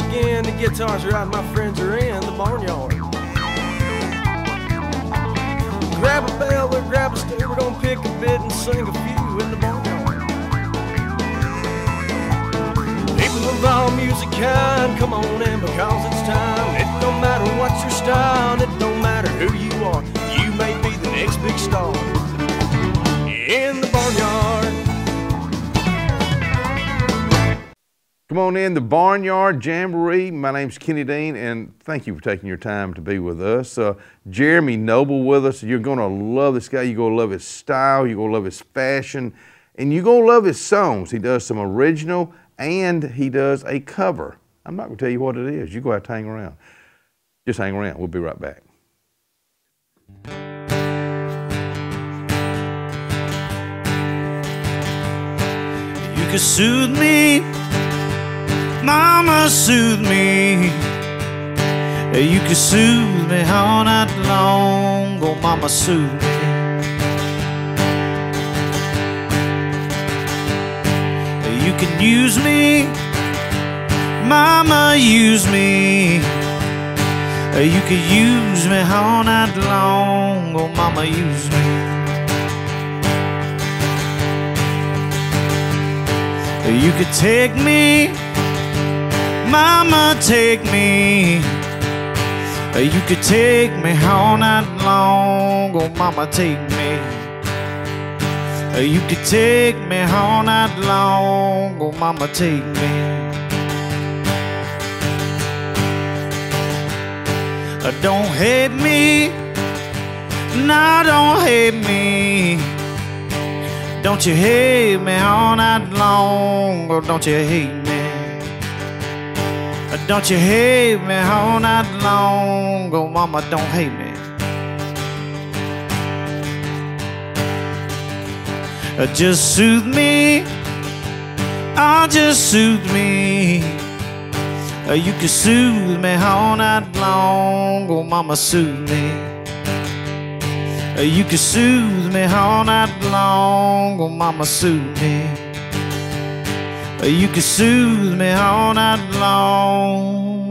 again, the guitar's right, my friends are in the barnyard. Grab a bell or grab a steel, we're gonna pick a bit and sing a few in the barnyard. People of all music kind, come on in because it's time. It don't matter what's your style, it don't matter who you are. You may be the next big star in the barnyard. Come on in, the Barnyard Jamboree. My name's Kenny Dean, and thank you for taking your time to be with us. Jeremy Noble with us. You're gonna love this guy. You're gonna love his style. You're gonna love his fashion, and you're gonna love his songs. He does some original, and he does a cover. I'm not gonna tell you what it is. You go have to hang around. Just hang around. We'll be right back. You can soothe me, Mama, soothe me. You can soothe me all night long. Oh, Mama, soothe me. You can use me, Mama, use me. You can use me all night long. Oh, Mama, use me. You could take me, Mama, take me. You could take me all night long. Oh, Mama, take me. You could take me all night long. Oh, Mama, take me. Don't hate me, no, don't hate me. Don't you hate me all night long. Oh, don't you hate me. Don't you hate me all night long. Oh, Mama, don't hate me. Just soothe me, oh, just soothe me. You can soothe me all night long. Oh, Mama, soothe me. You can soothe me all night long. Oh, Mama, soothe me. You can soothe me all night long.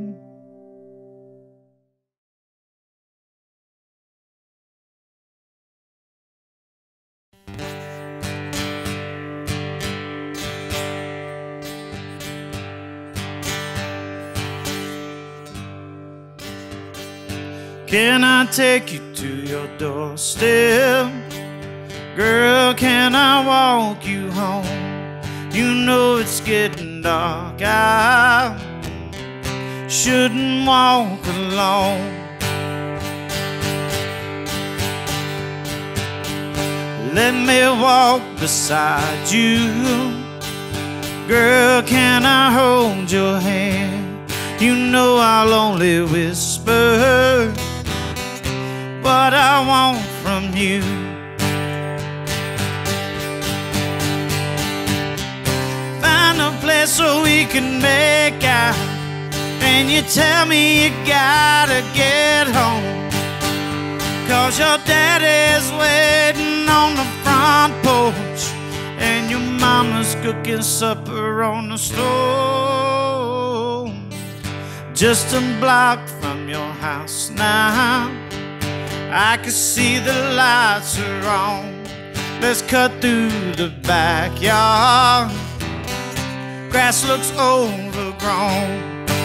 Can I take you to your doorstep? Girl, can I walk you home? You know it's getting dark. I shouldn't walk alone. Let me walk beside you. Girl, can I hold your hand? You know I'll only whisper what I want from you. Find a place so we can make out, and you tell me you gotta get home, 'cause your daddy's waiting on the front porch, and your mama's cooking supper on the stove. Just a block from your house now, I can see the lights are on. Let's cut through the backyard. Grass looks overgrown.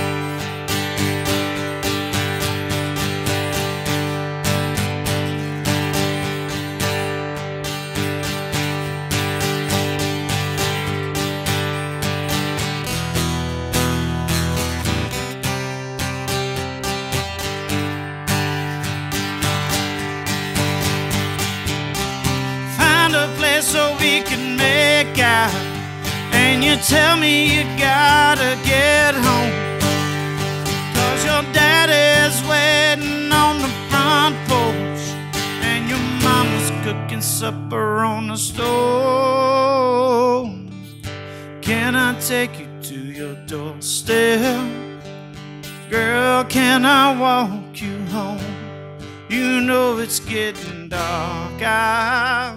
So we can make out, and you tell me you gotta get home, 'cause your daddy's waiting on the front porch, and your mama's cooking supper on the stove. Can I take you to your doorstep? Girl, can I walk you home? You know it's getting dark. I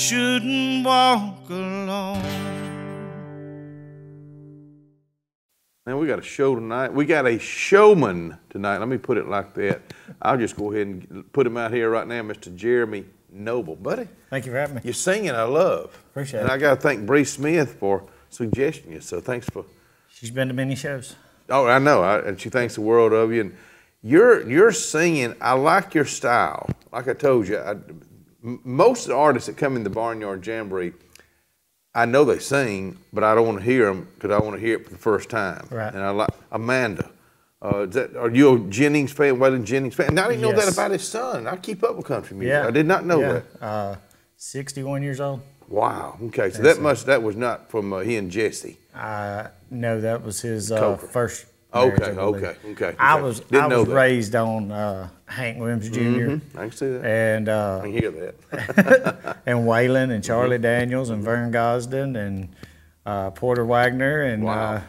shouldn't walk alone. Man, we got a show tonight. We got a showman tonight. Let me put it like that. I'll just go ahead and put him out here right now, Mr. Jeremy Noble. Buddy. Thank you for having me. Your singing I love. Appreciate it. And I got to thank Bree Smith for suggesting you, so thanks for... She's been to many shows. Oh, I know, and she thinks the world of you. And your singing, I like your style. Like I told you, most of the artists that come in the Barnyard Jamboree, I know they sing, but I don't want to hear them because I want to hear it for the first time. Right. And I like Amanda. Are you a Jennings fan, Waylon Jennings fan? And I didn't know that about his son. I keep up with country music. Yeah. I did not know that. 61 years old. Wow. Okay. So that was not from he and Jesse. No, that was his first. Okay. I was raised on Hank Williams Jr. I can see that. And I can hear that. and Waylon and Charlie Daniels and Vern Gosden and Porter Wagner and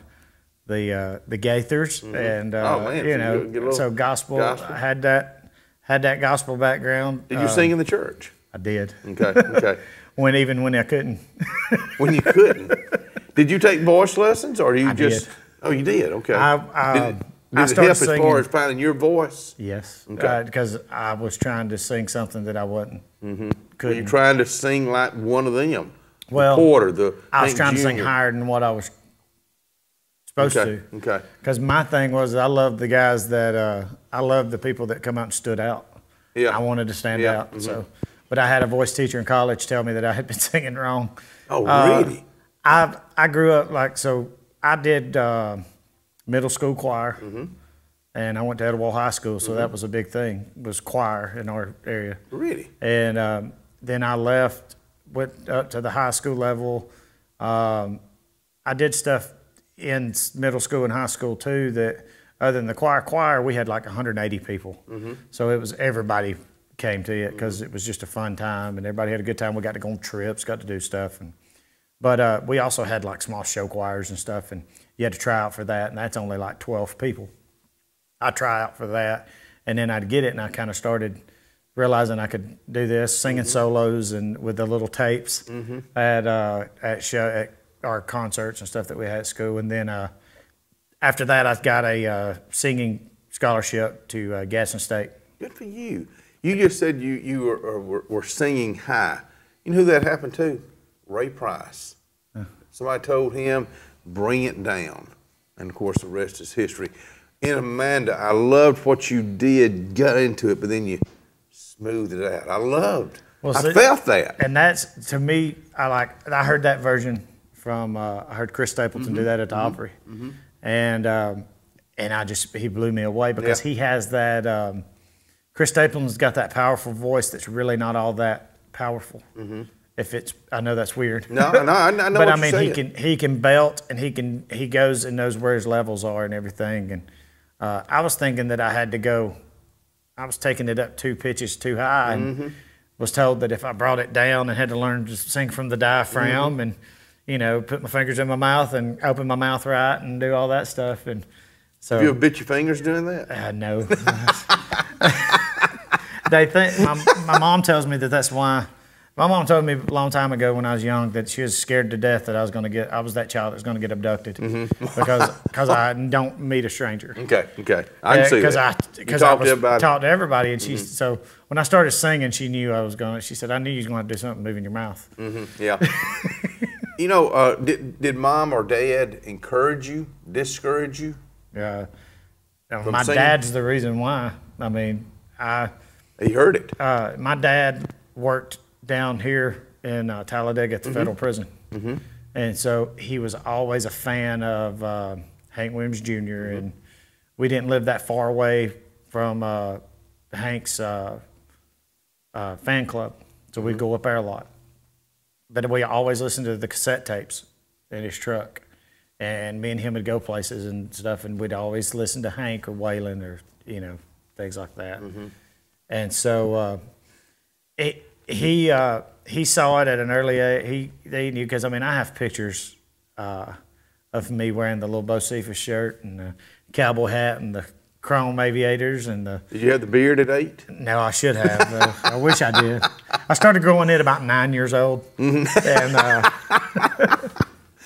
the Gaithers and so gospel. I had that gospel background. Did you sing in the church? I did. Okay. Even when I couldn't. When you couldn't. Did you take voice lessons, or you did. Oh, you did. Okay. I did it help as far as finding your voice? Yes. Okay. Because I was trying to sing something that I wasn't. Were you trying to sing like one of them? Well, the Porter, I was trying to sing higher than what I was supposed to. Okay. Because my thing was, I loved the guys that I loved the people that come out and stood out. Yeah. I wanted to stand out. So, but I had a voice teacher in college tell me that I had been singing wrong. Oh, really? I grew up I did middle school choir, and I went to Etowah High School, so that was a big thing, was choir in our area. Really? And then I left, went up to the high school level. I did stuff in middle school and high school too that other than the choir, we had like 180 people. So it was everybody came to it because it was just a fun time and everybody had a good time. We got to go on trips, got to do stuff. But we also had like small show choirs and stuff, and you had to try out for that, and that's only like 12 people. I try out for that, and then I'd get it, and I kind of started realizing I could do this, singing solos and with the little tapes at our concerts and stuff that we had at school. And then after that, I got a singing scholarship to Gadsden State. Good for you. You just said you were singing high. You know who that happened to? Ray Price. Somebody told him, bring it down. And of course, the rest is history. And Amanda, I loved what you did, got into it, but then you smoothed it out. I felt that. And that's, to me, I heard that version from, I heard Chris Stapleton do that at the Opry. And he blew me away because he has that, Chris Stapleton's got that powerful voice that's really not all that powerful. I know that's weird. No, I know. But what I mean, you're saying. he can belt, and he goes and knows where his levels are and everything. And I was thinking that I was taking it up 2 pitches too high, and was told that if I brought it down and had to learn to sing from the diaphragm, and put my fingers in my mouth and open my mouth right and do all that stuff. And so you ever bit your fingers doing that? No. They think my mom tells me that's why. My mom told me a long time ago when I was young that she was scared to death that I was that child that was going to get abducted because I don't meet a stranger. Okay. I can see that. Because I was taught to everybody, and so when I started singing, she knew I was going. She said, "I knew you was going to do something moving your mouth." Yeah. Did mom or dad encourage you, discourage you? Yeah. My dad's the reason why. I mean, He heard it. My dad worked down here in Talladega at the federal prison. And so he was always a fan of Hank Williams Jr. And we didn't live that far away from Hank's fan club. So we'd go up there a lot. But we always listened to the cassette tapes in his truck. And me and him would go places and stuff, and we'd always listen to Hank or Waylon or, things like that. And so he saw it at an early age. He knew, because I have pictures of me wearing the little Bo Cephas shirt and the cowboy hat and the chrome aviators and the. Did you have the beard at 8? No, I should have. I wish I did. I started growing it about 9 years old, and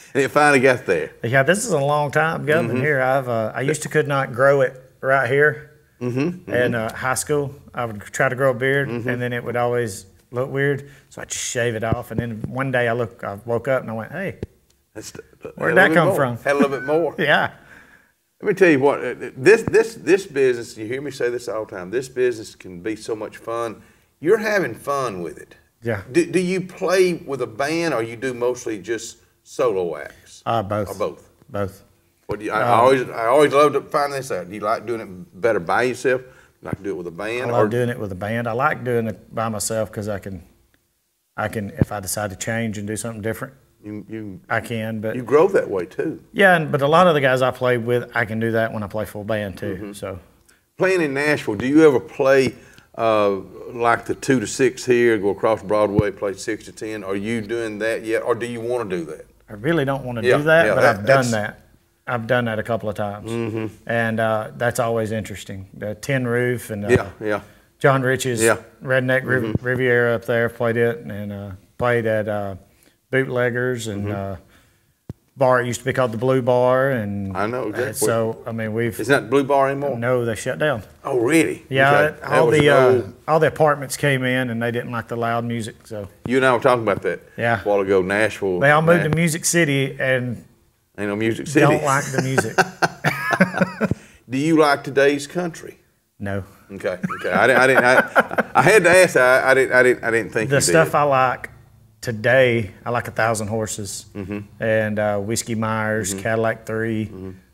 And it finally got there. Yeah, this is a long time coming here. I used to could not grow it right here. In high school, I would try to grow a beard, and then it would always look weird, so I just shave it off. And then one day I woke up and I went, "Hey, where'd that come from?" Had a little bit more. Yeah. Let me tell you what. This business. You hear me say this all the time. This business can be so much fun. You're having fun with it. Yeah. Do you play with a band, or you do mostly just solo acts? Both. Or both. Both. What do you, I always love to find this out. Do you like doing it better by yourself? You like to do it with a band? I love doing it with a band. I like doing it by myself because I can, if I decide to change and do something different, I can. But you grow that way too. Yeah, but a lot of the guys I play with, I can do that when I play full band too. So, playing in Nashville, do you ever play like the 2 to 6 here, go across Broadway, play 6 to 10? Are you doing that yet, or do you want to do that? I really don't want to do that, but I've done that. I've done that a couple of times, and that's always interesting. The Tin Roof and John Rich's Redneck Riviera up there, played it, and played at Bootleggers and bar. It used to be called the Blue Bar, and I know exactly. So I mean, It's not Blue Bar anymore. No, they shut down. Oh, really? Yeah, okay. all the apartments came in, and they didn't like the loud music. So you and I were talking about that a while ago. Nashville. They all moved to Music City, and ain't no Music City. Don't like the music. Do you like today's country? No. Okay. I had to ask. I didn't think the stuff I like today. I like 1,000 Horses and Whiskey Myers, Cadillac 3,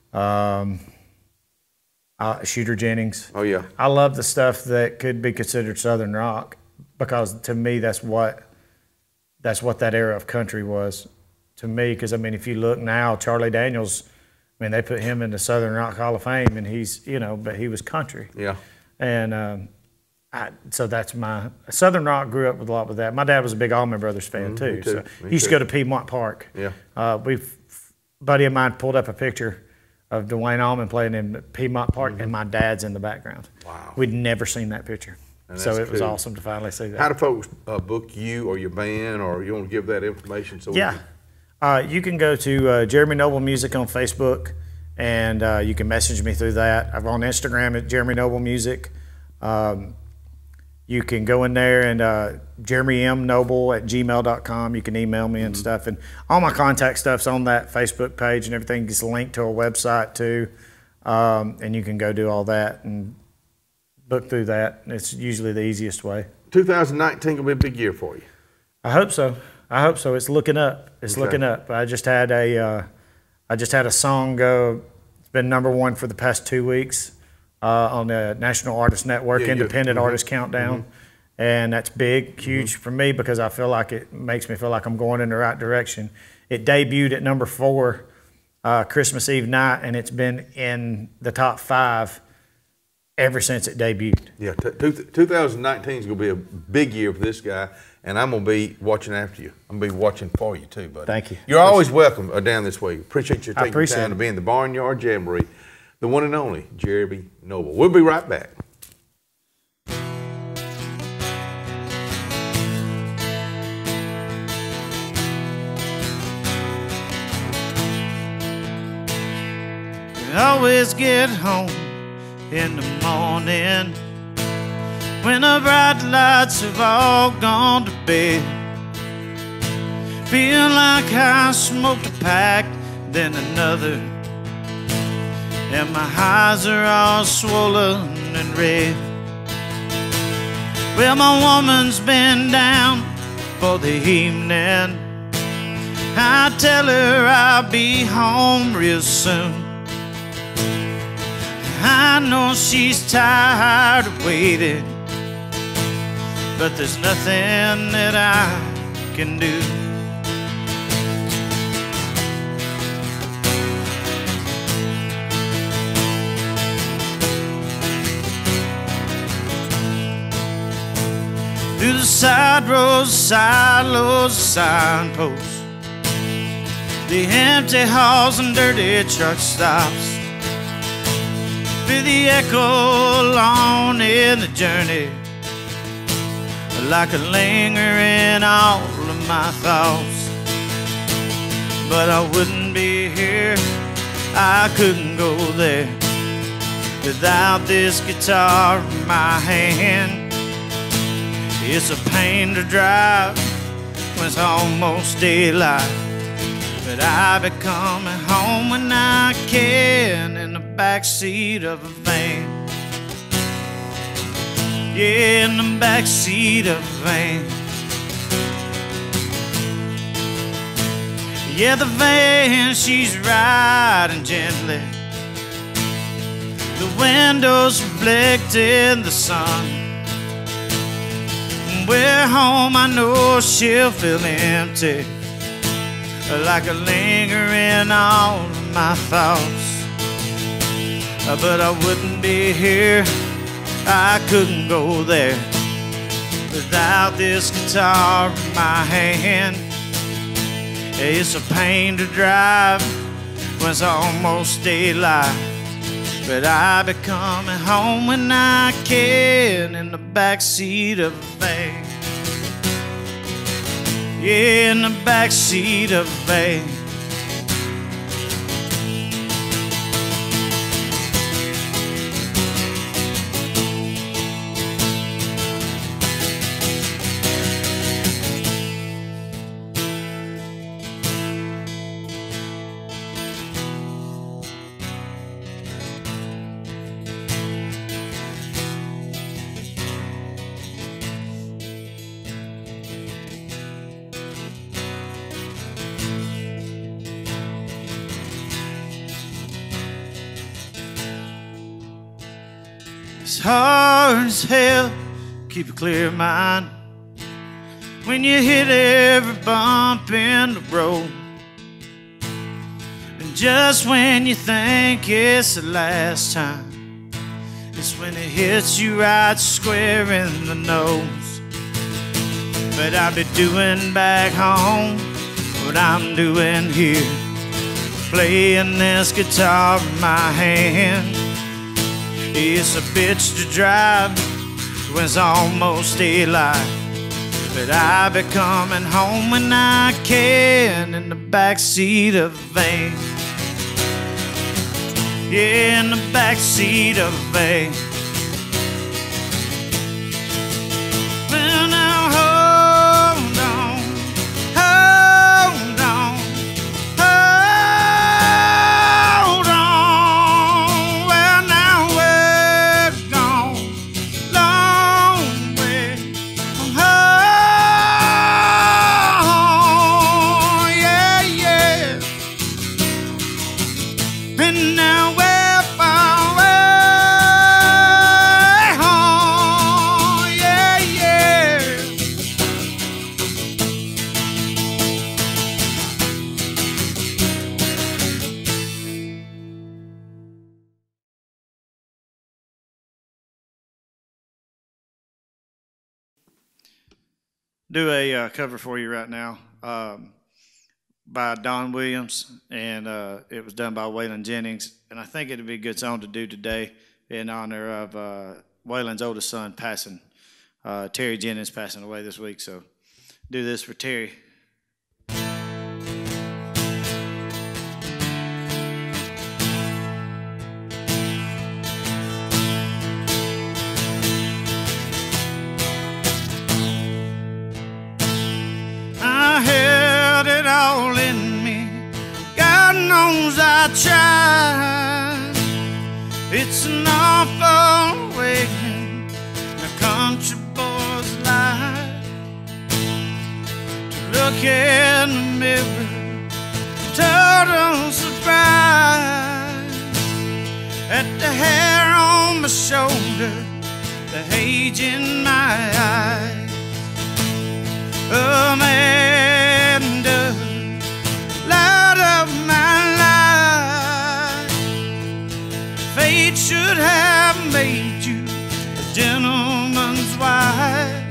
Shooter Jennings. Oh yeah. I love the stuff that could be considered Southern rock because to me that's what that era of country was. To me, because I mean, if you look now, Charlie Daniels, I mean, they put him in the Southern Rock Hall of Fame, and he's, but he was country. Yeah. And so that's my Southern rock. Grew up with a lot with that. My dad was a big Allman Brothers fan too. So he used to go to Piedmont Park. Yeah. Buddy of mine pulled up a picture of Dwayne Allman playing in Piedmont Park, and my dad's in the background. Wow. We'd never seen that picture. So it was awesome to finally see that. How do folks book you or your band, or you want to give that information? You can go to Jeremy Noble Music on Facebook, and you can message me through that. I'm on Instagram at Jeremy Noble Music. You can go in there and jeremymnoble@gmail.com. You can email me and stuff. And all my contact stuff's on that Facebook page, and everything gets linked to a website too. And you can go do all that and book through that. It's usually the easiest way. 2019 will be a big year for you. I hope so. It's looking up. It's looking up. I just had a song go. It's been #1 for the past 2 weeks on the National Artist Network Independent Artist Countdown, and that's big, huge for me because I feel like it makes me feel like I'm going in the right direction. It debuted at #4 Christmas Eve night, and it's been in the top 5 ever since it debuted. Yeah, 2019 is going to be a big year for this guy. And I'm going to be watching after you. I'm going to be watching for you too, buddy. Thank you. You're always welcome down this way. Appreciate you taking the time to be in the Barnyard Jamboree. The one and only Jeremy Noble. We'll be right back. I always get home in the morning when the bright lights have all gone to bed. Feel like I smoked a pack, then another, and my eyes are all swollen and red. Well, my woman's been down for the evening. I tell her I'll be home real soon. I know she's tired of waiting, but there's nothing that I can do. Through the side roads, silos, signposts, the empty halls and dirty truck stops, feel the echo along in the journey, like a linger in all of my thoughts. but I wouldn't be here. I couldn't go there without this guitar in my hand. It's a pain to drive when it's almost daylight, but I be coming home when I can in the backseat of a van. Yeah, in the backseat of a van. Yeah, the van, she's riding gently. The windows reflect in the sun. When we're home, I know she'll feel empty, like a lingering all of my thoughts. But I wouldn't be here, I couldn't go there without this guitar in my hand. It's a pain to drive when it's almost daylight, but I be coming home when I can in the backseat of a van. Yeah, in the backseat of a van. It's hard as hell, keep a clear mind when you hit every bump in the road. And just when you think it's the last time, it's when it hits you right square in the nose. But I'll be doing back home what I'm doing here, playing this guitar in my hand. It's a bitch to drive when it's almost daylight, but I be coming home when I can in the backseat of a van. Yeah, in the backseat of a van. Well, now hold on, hold on, hold on. Well, now we're gone long way from home. Yeah, yeah. And now we're far away home. Yeah, yeah. Do a cover for you right now by Don Williams, and it was done by Waylon Jennings. And I think it'd be a good song to do today in honor of Waylon's oldest son passing, Terry Jennings passing away this week. So do this for Terry. I held it all in me. God knows I tried. It's an awful awakening, a country boy's life. To look in the mirror, total surprise. At the hair on my shoulder, the age in my eyes. Amanda, light of my life. Fate should have made you a gentleman's wife.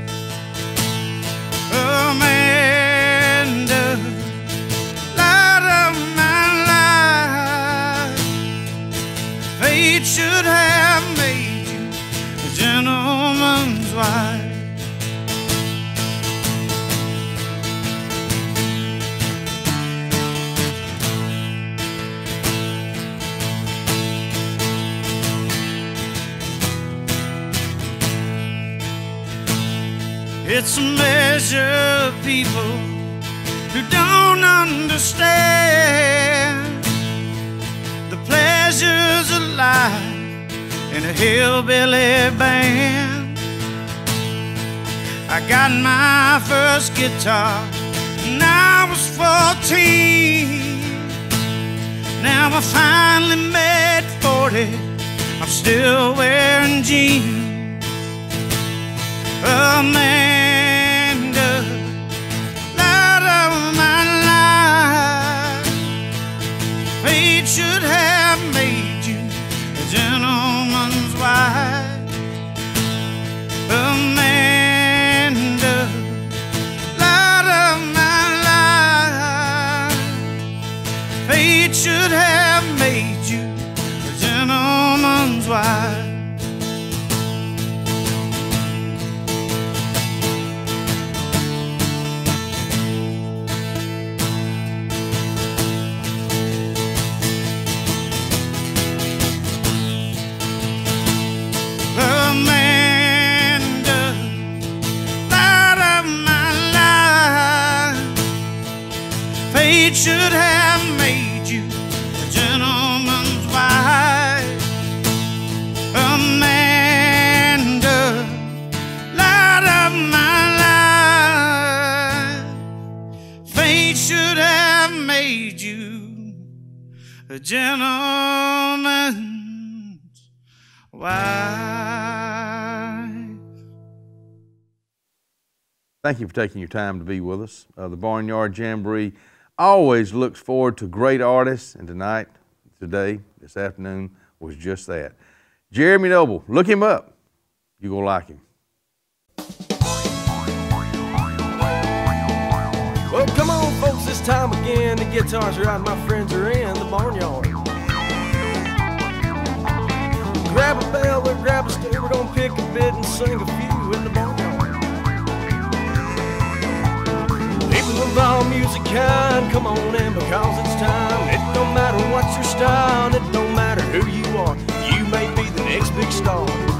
Amanda, light of my life. Fate should have made you a gentleman's wife. It's a measure of people who don't understand the pleasures of life in a hillbilly band. I got my first guitar when I was 14. Now I finally made 40, I'm still wearing jeans. Amanda, light of my life, fate should have made you a gentleman's wife. Amanda, light of my life, fate should have made you a gentleman's wife. Fate should have made you a gentleman's wife. Amanda, light of my life, fate should have made you a gentleman's wife. Thank you for taking your time to be with us. The Barnyard Jamboree always looks forward to great artists, and today, this afternoon, was just that. Jeremy Noble, look him up. You're going to like him. Well, come on, folks, it's time again. The guitars are out, my friends are in the barnyard. Grab a bell or grab a stool, we're going to pick a bit and sing a few in the barnyard. People of all music kind, come on in because it's time. It don't matter what's your style, it don't matter who you are, you may be the next big star.